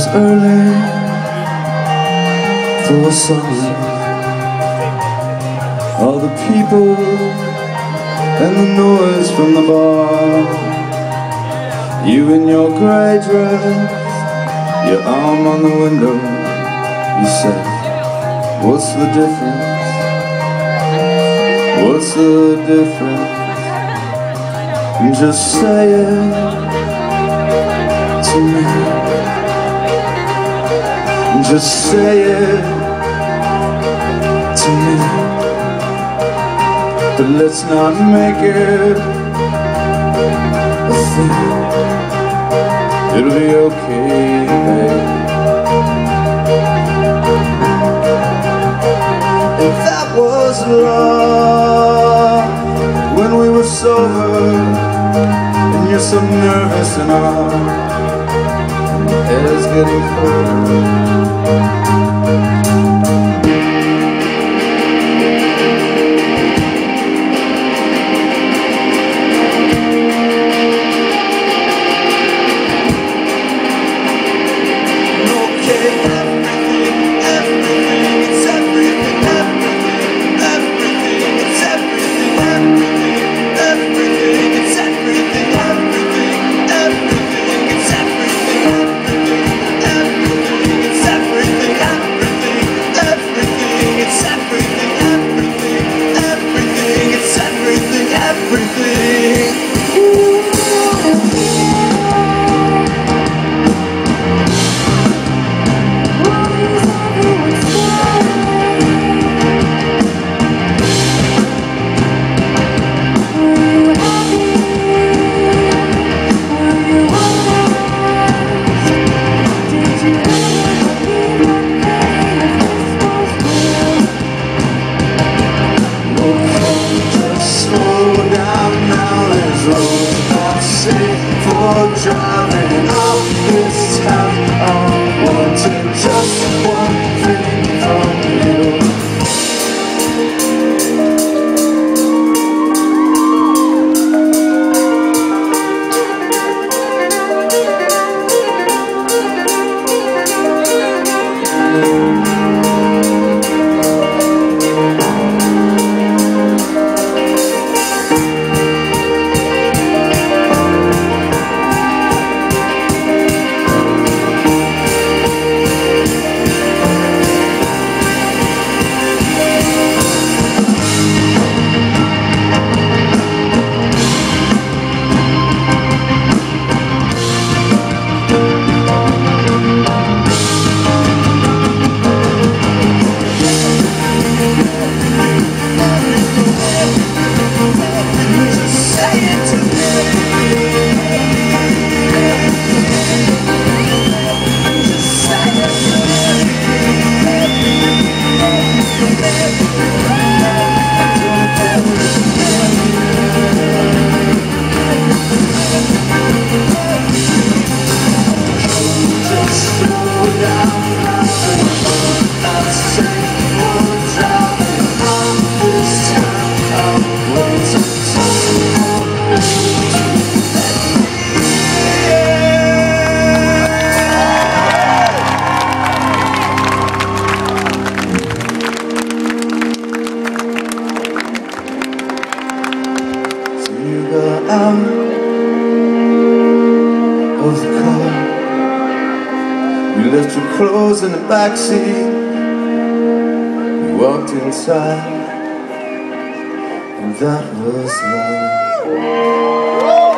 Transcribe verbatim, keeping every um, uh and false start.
was early for summer. All the people and the noise from the bar. You in your grey dress, your arm on the window. You said, what's the difference? What's the difference? And just say it to me. Just say it to me. But let's not make it a thing. It'll be okay, babe. If that was love, when we were sober, and you're so nervous and all, and the air's getting colder. Driving off this town, I wanted just one thing from you. Out of the car, you left your clothes in the backseat. You walked inside, and that was love.